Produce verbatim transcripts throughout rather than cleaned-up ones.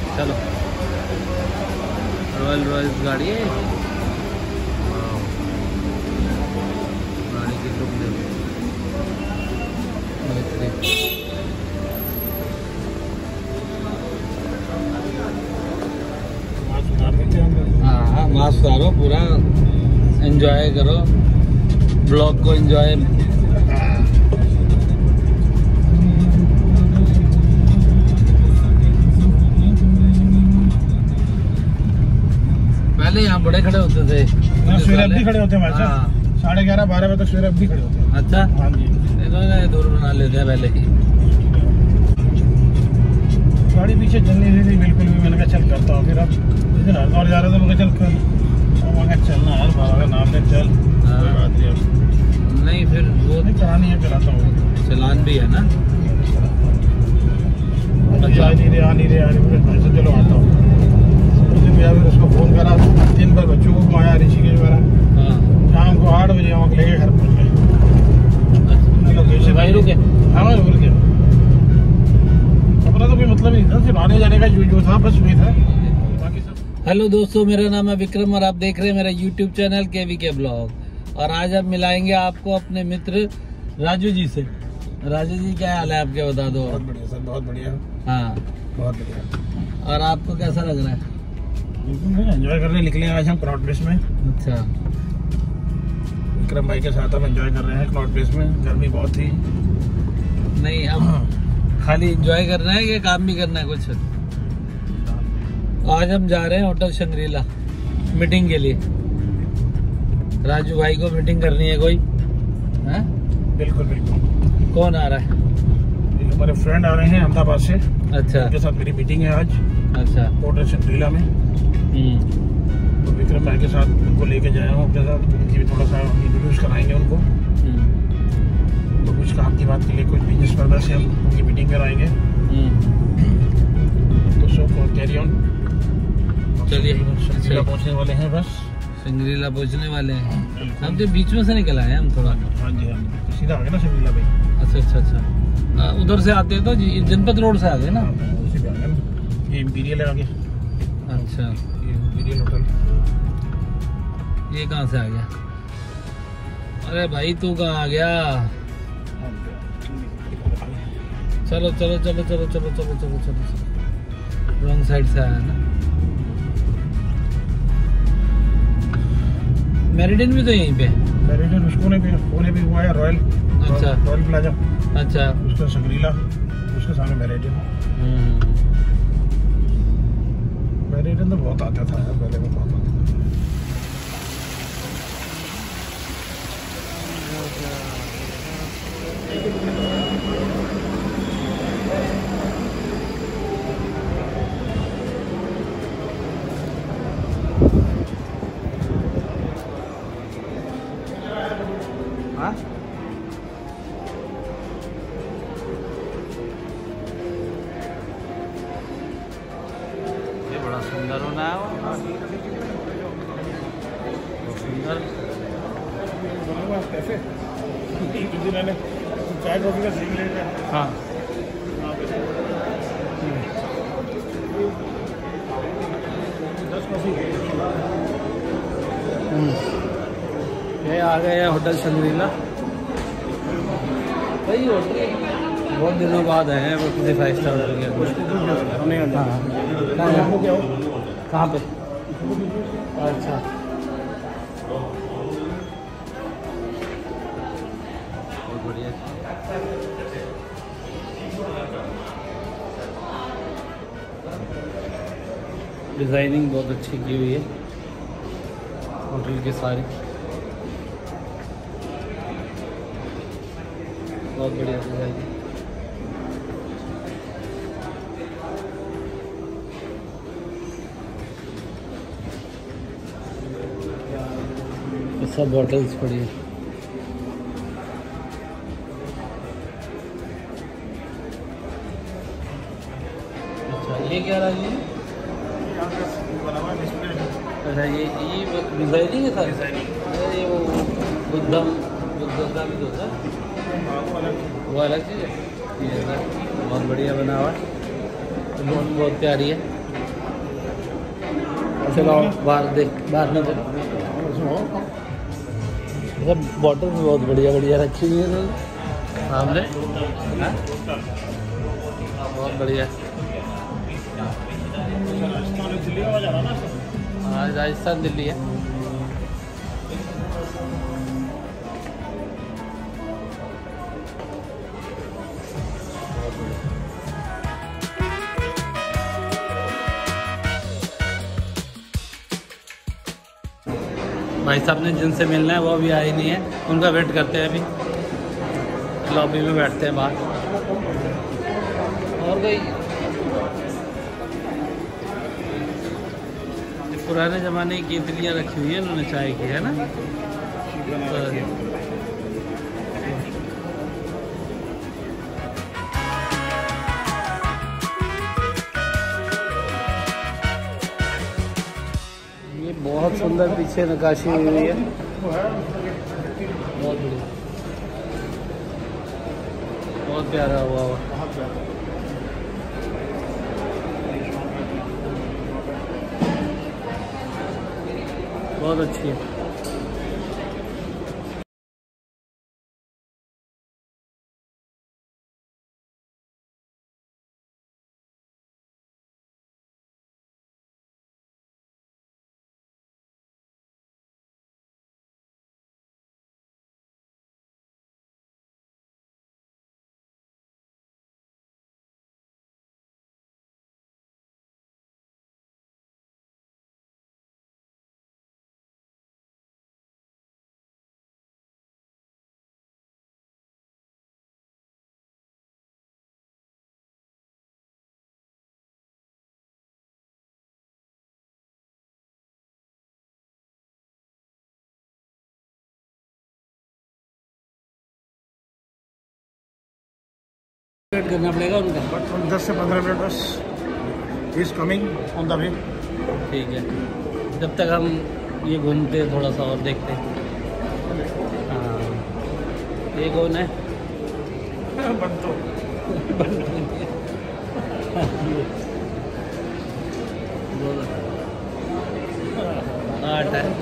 चलो royal Royals गाड़ी है, गाड़ी की लुक देखो। हाँ मास्क उतारो, पूरा एंजॉय करो, ब्लॉग को एंजॉय। पहले यहाँ बड़े खड़े होते थे, सवेरे अब भी खड़े होते हैं, साढ़े ग्यारह बारह बजे तक सवेरे अब भी खड़े होते हैं। अच्छा हाँ जी, इन्होंने दूर बना लेते हैं पहले ही। गाड़ी पीछे चलनी नहीं थी बिल्कुल भी, मैंने कहा चल करता हूँ। फिर अब जिस दिन हरिद्वार जा रहा था मैं चल कर, चलना यार बाबा का नाम ले चल। कोई बात नहीं, अब नहीं फिर वो नहीं चलानी है, चलाता हूँ। चलान भी है ना, अच्छा आ नहीं रहे आ नहीं रहे आ नहीं रहे, चलो आता हूँ। उस दिन फिर उसको फ़ोन करा, दिन भर बच्चों को घुमाया ऋषिकेश वगैरह, शाम को आठ बजे वहाँ लेके घर पहुँच गए। लोकेशन भाई रुके, हाँ रुक गया, अपना तो कोई मतलब नहीं था, सिर्फ आने जाने का जो जो था बस वही था, बाकी सब। हेलो दोस्तों, मेरा नाम है विक्रम और आप देख रहे हैं मेरा यूट्यूब चैनल के वी के ब्लॉग। और आज हम मिलाएंगे आपको अपने मित्र राजू जी से। राजू जी क्या हाल है आपके, बता दो। बहुत बढ़िया सर, बहुत बढ़िया। हाँ बहुत बढ़िया। और आपको कैसा लग रहा है? एंजॉय करने निकले आज हम क्राउड प्लेस में। अच्छा, विक्रम भाई के साथ हम एंजॉय कर रहे हैं क्राउड प्लेस में। गर्मी बहुत थी। नहीं अब खाली एंजॉय करना है कि काम भी करना है कुछ? आज हम जा रहे हैं होटल शंग्रीला मीटिंग के लिए। राजू भाई को मीटिंग करनी है कोई है? बिल्कुल बिल्कुल। कौन आ रहा है? हमारे फ्रेंड आ रहे हैं अहमदाबाद से। अच्छा, उनके साथ मेरी मीटिंग है आज। अच्छा, होटल शंग्रीला में। तो विक्रम भाई के साथ उनको लेके जाया हूँ अपने साथ, उनकी भी थोड़ा सा इंट्रोड्यूस कराएंगे उनको। तो कुछ काम की बात के लिए, कुछ बिजनेस पर्पस से हम उनकी मीटिंग कराएंगे। तो सो कैरी ऑन। चलिए शंग्रीला पहुँचने वाले हैं, बस शंग्रीला पहुँचने वाले हैं। हम तो बीच में से निकल आए हैं हम थोड़ा। हाँ जी, हाँ जी, सीधा आ गए ना शंग्रीला भाई। अच्छा अच्छा अच्छा, उधर से आते हैं तो जनपद रोड से आ गए ना? उसी पे आ गए ना, ये इंपीरियल है आगे। अच्छा, ये इंपीरियल होटल। ये कहाँ से आ गया? अरे भाई तू कहाँ आ गया? चलो चलो चलो चलो चलो चलो चलो चलो चलो, रॉन्ग साइड से आया ना। मेरिडियन भी तो यहीं पे। मेरिडियन उसको ने भी पुणे भी हुआ है, रॉयल। अच्छा, रॉयल प्लाजा। अच्छा, उसका शंग्रीला, उसके सामने मेरिडियन। मेरिडियन तो बहुत आता था यार, पहले में बहुत आता था। हाँ ये बड़ा सुंदर होना है, वो सुंदर कैफे मैंने चाय कॉफी का सीख लिया। हाँ दस कॉफी। ये आ गए हैं होटल शंग्रीला। वही होटल बहुत दिनों बाद आए हैं, वो किसी फाइव स्टार होटल के। हाँ कहाँ पे? अच्छा, बहुत बढ़िया। डिजाइनिंग बहुत अच्छी की हुई है होटल की सारी, बहुत बढ़िया डिजाइन। सब बॉटल्स पड़ी है। अच्छा ये क्या रहा है? अच्छा ये ये डिजाइनिंग है सारी। ये वो बुद्धा बुद्धा भी होता है, वो अलग चीज़ है। ये बहुत बढ़िया बना हुआ है, बहुत बहुत प्यारी है। चलो बाहर देख, बाहर में चलो। सब बॉटल भी बहुत बढ़िया बढ़िया रखी हुई है सामने, बहुत बढ़िया। हाँ राजस्थान दिल्ली है। भाई साहब ने जिनसे मिलना है वो अभी आए नहीं है, उनका वेट करते हैं। अभी लॉबी में बैठते हैं बाहर। और कोई पुराने ज़माने की केतलियाँ रखी हुई है उन्होंने चाय की, है ना। ये बहुत सुंदर पीछे नक्काशी हुई हुई है, बहुत बढ़िया, बहुत प्यारा हुआ हुआ। बहुत अच्छी है। वेट करना पड़ेगा उनका, बट दस से पंद्रह minute bus. Is coming on the way. ठीक है, जब तक हम ये घूमते थोड़ा सा और देखते। हाँ ये कौन है? बंतो आठ है।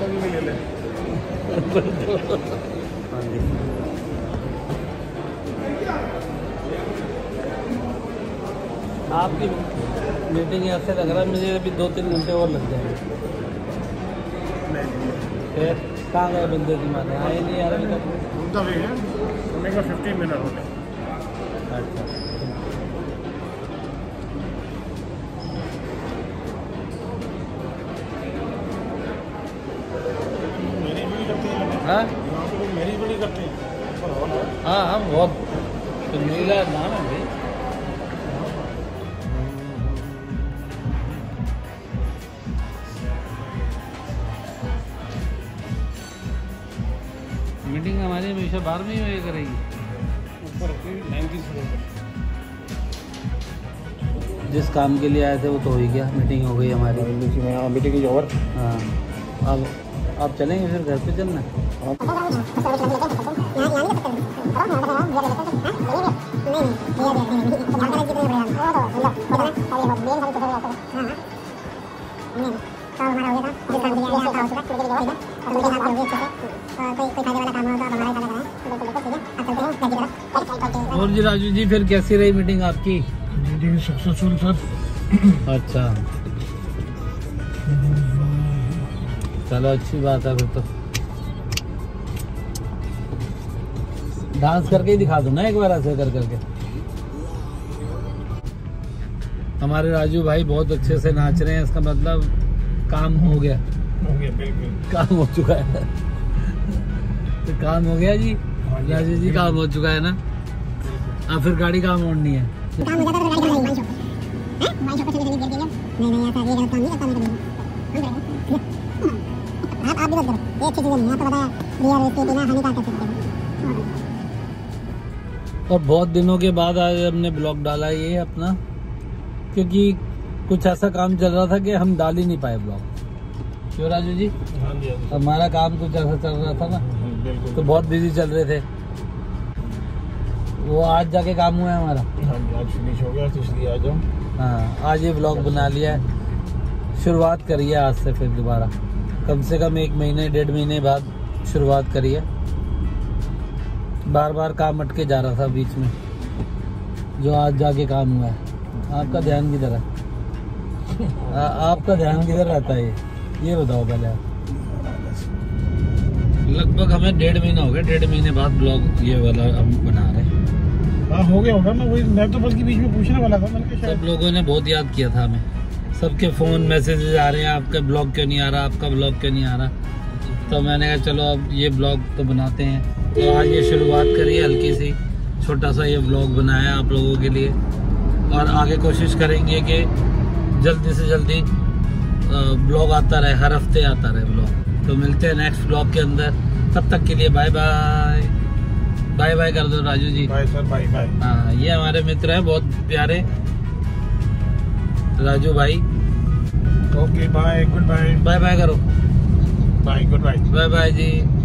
आपकी मीटिंग ऐसे लग रहा है मुझे अभी दो तीन घंटे और लग जाएंगे। फिर कहाँ गए बंदे दिमाग, आए नहीं यार अभी तक। फिफ्टीन मिनट होते। अच्छा हाँ मेरी बड़ी करते हैं। हाँ हाँ बहुत तो मेरा नाम है भाई। मीटिंग हमारी हमेशा बाहर में ही हुई करेगी। ऊपर जिस काम के लिए आए थे वो तो हो ही गया, मीटिंग हो गई हमारी। Meeting is over. हाँ अब आप चलेंगे फिर घर पे चलना। और जी राजू जी फिर कैसी रही मीटिंग आपकी? Meeting successful sir. अच्छा चलो अच्छी बात है फिर तो। डांस करके ही दिखा दो ना एक बार ऐसे कर करके। हमारे राजू भाई बहुत अच्छे से नाच रहे हैं, इसका मतलब काम हो गया। हो गया बिल्कुल, काम हो चुका है। तो काम हो गया जी राजू जी, काम हो चुका है ना। अब फिर गाड़ी काम मोड़नी है। काम हो जाता तो गाड़ी कहाँ हैं? वाइन शॉप पे चले चले गिर गए। नहीं नहीं ऐसा ये गलत काम नहीं करता मैं कभी। आप आप भी मत करो, ये अच्छी चीज़ नहीं है। आपको पता है रियल एस्टेट ना हानिकारक है। और बहुत दिनों के बाद आज हमने ब्लॉग डाला ये अपना, क्योंकि कुछ ऐसा काम चल रहा था कि हम डाल ही नहीं पाए ब्लॉग। क्यों राजू जी? हाँ जी हमारा काम कुछ ऐसा चल रहा था ना, बिल्कुल। तो बहुत बिजी चल रहे थे। वो आज जाके काम हुआ है हमारा। हाँ जी आज फिनिश हो गया तो इसलिए आ जाओ। हाँ आज ये ब्लॉग बना लिया है, शुरुआत करिए आज से फिर दोबारा, कम से कम एक महीने डेढ़ महीने बाद शुरुआत करिए। बार बार काम अटके जा रहा था बीच में, जो आज जाके काम हुआ है। आपका ध्यान किधर है? आ, आपका ध्यान किधर रहता है ये बताओ पहले आप। लगभग हमें डेढ़ महीना हो गया, डेढ़ महीने बाद ब्लॉग ये वाला हम बना रहे हैं। हाँ हो गया होगा, मैं वही मैं तो बल्कि बीच में पूछने वाला था। मैंने कहा सब लोगों ने बहुत याद किया था हमें, सबके फ़ोन मैसेजेस आ रहे हैं, आपका ब्लॉग क्यों नहीं आ रहा, आपका ब्लॉग क्यों नहीं आ रहा। तो मैंने कहा चलो अब ये ब्लॉग तो बनाते हैं, तो आज ये शुरुआत करिए हल्की सी, छोटा सा ये ब्लॉग बनाया आप लोगों के लिए, और आगे कोशिश करेंगे कि जल्दी से जल्दी ब्लॉग आता रहे, हर हफ्ते आता रहे ब्लॉग। तो मिलते हैं नेक्स्ट ब्लॉग के अंदर, तब तक के लिए बाय बाय। बाय बाय कर दो Raju ji. Bye sir, bye bye. हाँ, ये हमारे मित्र हैं बहुत प्यारे, राजू भाई। Okay bye, good bye. Bye bye करो। Bye, good bye. Bye bye जी।